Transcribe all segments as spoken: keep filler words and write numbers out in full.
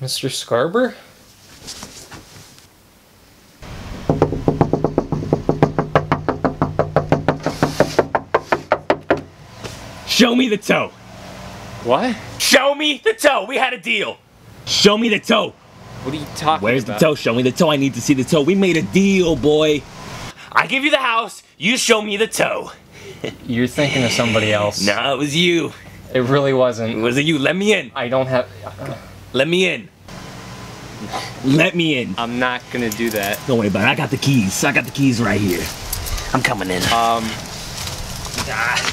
Mister Scarber? Show me the toe. What? Show me the toe. We had a deal. Show me the toe. What are you talking Where's about? the toe? Show me the toe. I need to see the toe. We made a deal, boy. I give you the house. You show me the toe. You're thinking of somebody else. No, it was you. It really wasn't. Was it you? Let me in. I don't have... Let me in. Let me in. I'm not gonna do that. Don't worry about it. I got the keys. I got the keys right here. I'm coming in. Um... Ah.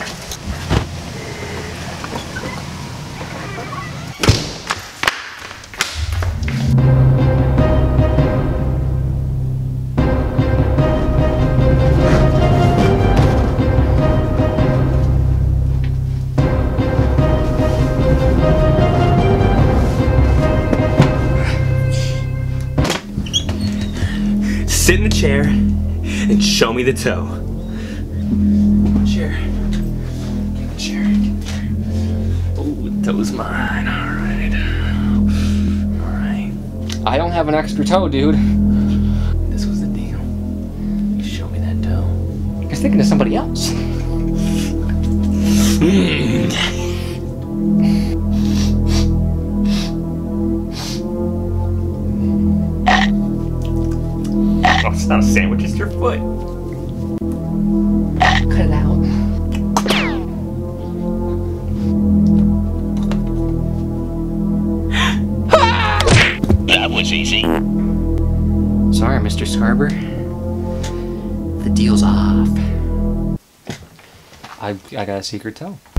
Sit in the chair and show me the toe. Chair. Get the chair. Get the chair. Oh, the toe's mine. Alright. Alright. I don't have an extra toe, dude. This was the deal. You show me that toe. You're thinking of somebody else. Mm. Oh, it's not a sandwich, it's your foot. Cut it out. That was easy. Sorry, Mister Scarber. The deal's off. I, I got a secret toe.